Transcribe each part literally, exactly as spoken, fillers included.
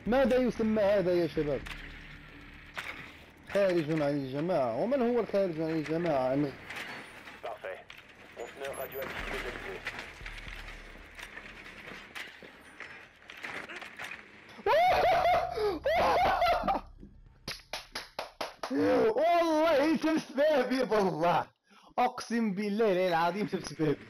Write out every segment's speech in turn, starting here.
ماذا يسمى هذا يا شباب؟ خارج عن الجماعة. ومن هو الخارج عن الجماعة؟ أنا... Parfait. Conteneur radioactif localisé. والله شمس بابي بالله، اقسم بالله العظيم شمس بابي.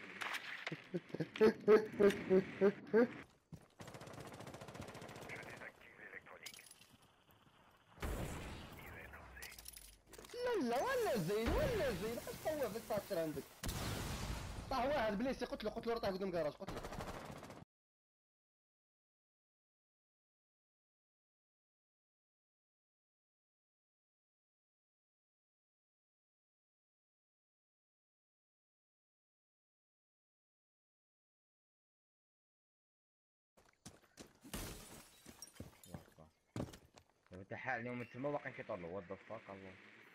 لا لا ولا زين ولا زين، واش طوع في الساتر عندك؟ طاح واحد بليسي، قلت له قلت له راه طاح قدام كراج، قلت له انت حال اليوم تما باقي كيطلعوا وات ذا فاك الله.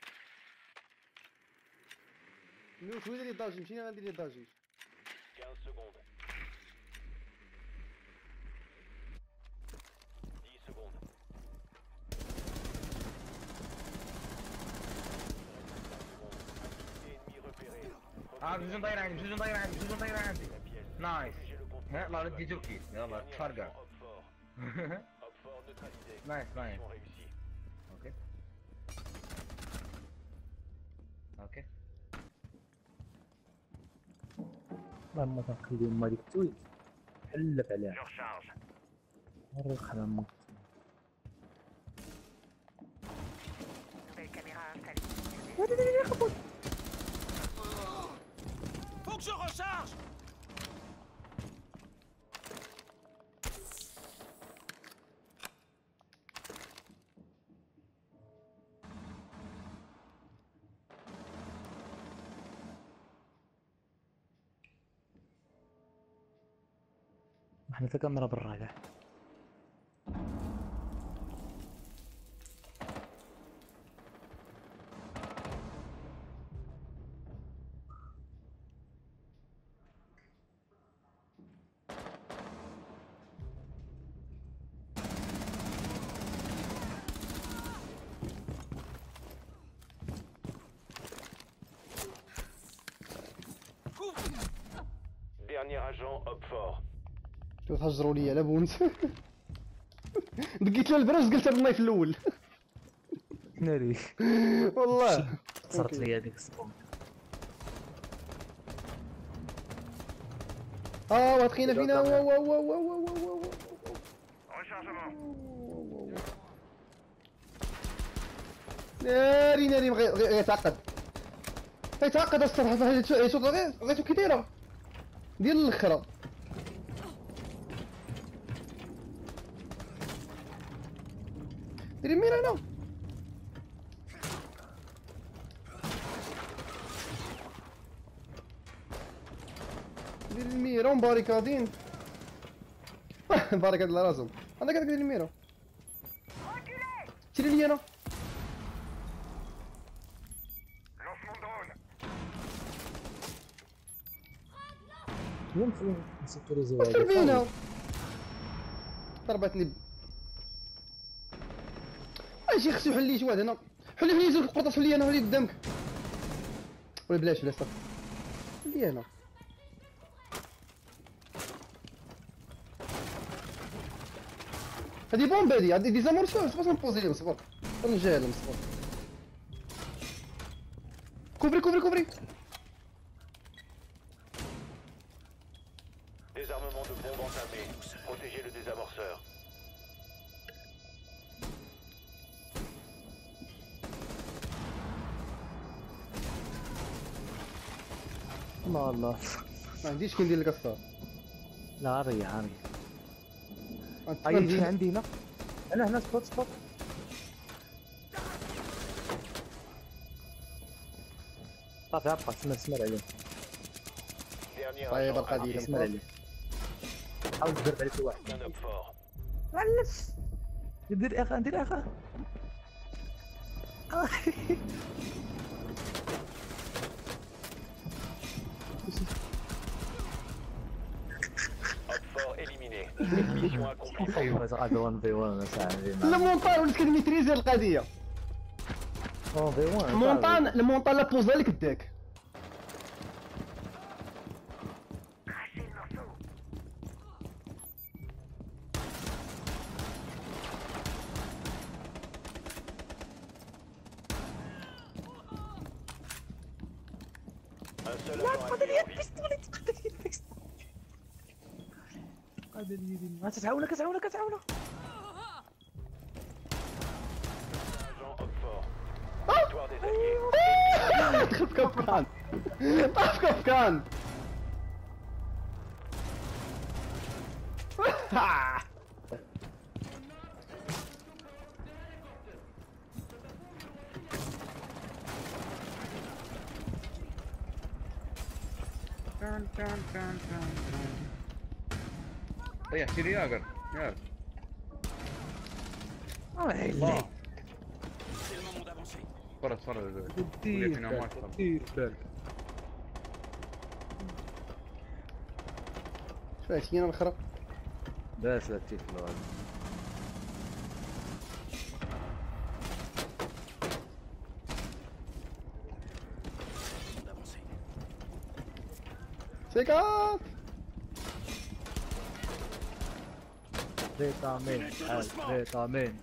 واش وين اللي داجي؟ مشينا غندير لي داجي. quinze secondes. dix secondes. Activité ennemie repérée. اه بجوج داير عندي بجوج داير عندي بجوج داير عندي. نايس. يلا ردي جوكي يلا تفرقع. Opfort neutralisé. نايس نايس. Mission réussie. اوكي اوكي. اللهم تنقلي ما ديك التويت حلف عليها Je recharge. مرة خدام. Nouvelle caméra installée. Faut que je recharge. احنا في كاميرا برا كاع. Dernier agent Opfort. شو تهجروا لي على بونت. دقيت له البراس قلت هذا النايف الاول. ناري والله صارت لي هذيك الصبون. اه واحد خينا فينا. واو واو واو واو واو واو. Rechargement. ناري ناري غيتعقد غيتعقد الصراحة. شوف غيتو كي دايرة ديال الاخرى. ديري مير هنا. دير الميرا ومباريكادين. باريكاد على راسهم. عندك هذاك ديال الميرا. شري لي انا. Lancement drone. يمكن نسكريزي وش فينا؟ ضربتني. اجي خصو يحل لي شي واحد هنا. حل لي يزول القرطاس. حل لي انا. حل لي قدامك. ولا بلاش بلاش صافي. حل لي انا. هادي بومب هادي. هادي دي زامورسيون. صبر نبوزي لهم. صبر نرجع لهم. صبر. كوفري كوفري كوفري. Désarmement de bombe entamé. Protégez le désamorceur. الله الله. ما عنديش كي ندير لك الصاد. لا عاري عاري. هاي يجي عندي هنا. انا هنا سبوت سبوت. صافي ابقى سمر سمر عليه. Dernier طيب agent القديم. سمر عليه. حاول تضرب عليه شي واحد. un Opfort. غلس. دير اخا دير اخا. Opfort éliminé. Mission accomplie. ايوا غادي واحد في واحد اصاحبي. لا مونطان وليت كتميتريزي القضيه. واحد في واحد. مونطان المونطان لا بوزا لك داك. Un seul agent allié en vie. هذا اليدين ما تتعاونك تتعاونك تتعاونك. Agent homme fort. Victoire des alliés. دخل في كفكان. طاف كفكان. طيح شيل ياقر ياقر الله فرد فرد دير بالك دير بالك. شو هادشي انا الخرا. باس لا تيفلو هذا. سيكات. فيتامين فيتامين.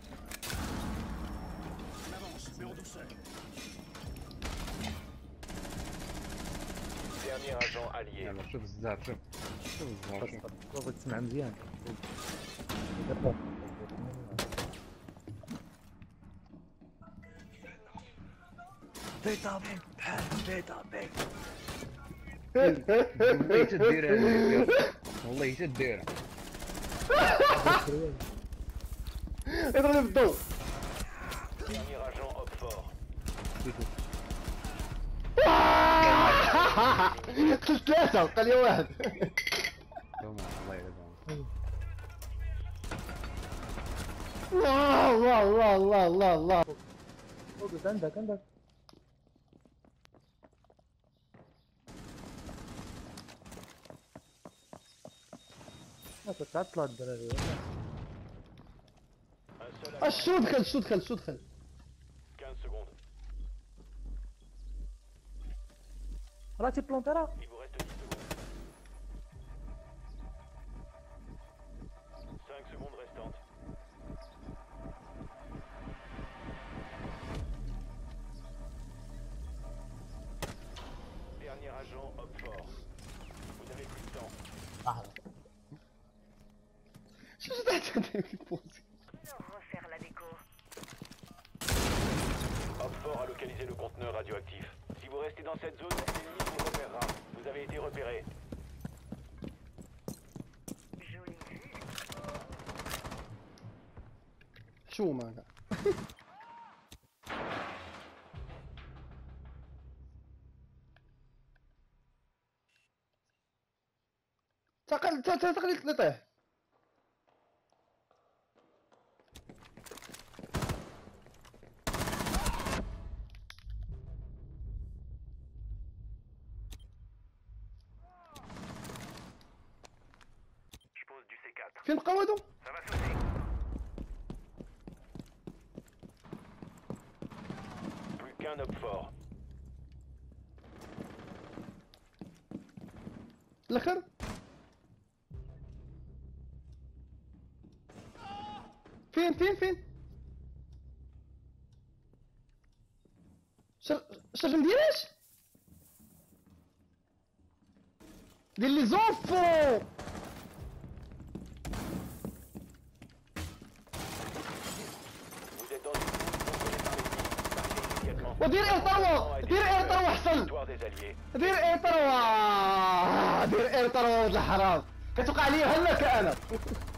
Dernier agent allié. يلا شوف الزهر شوف شوف الزهر شوف. شوف تسمع مزيان. فيتامين بحال فيتامين. والله تدير هذه والله تدير. اضربني بالضوء. Dernier agent homme fort. قتلت ثلاثة وقال لي واحد. الله يرضى. الله الله الله الله الله الله. فوقك عندك عندك. ما كنت عطلة الدراري. Un seul agent. الشو دخل شو دخل شو دخل. quinze secondes. راه تيبلونتي راه. Il vous reste dix secondes. cinq secondes restantes. Dernier agent homme fort. Vous n'avez plus de temps. شو جات البوزي. Refaire la déco. Homme fort a localisé le conteneur radioactif. Si vous restez dans cette zone, l'ennemi vous repérera. Vous avez été repéré. Jolie vue. شو ما قال. تقل تقل يطيح. Je pose du C quatre. فين بقاو هادو؟ Ça va sauter. Plus qu'un homme fort. الاخر. فين فين فين؟ شر شر مديناش؟ دير لي زونفو. Vous êtes dans une zone contrôlée par l'ennemi. Partez immédiatement. ودير اير طروه دير اير طروه احسن. Victoire des alliés. دير اير طروه دير اير طروه ولد الحرام كتوقع عليا هلاك انا.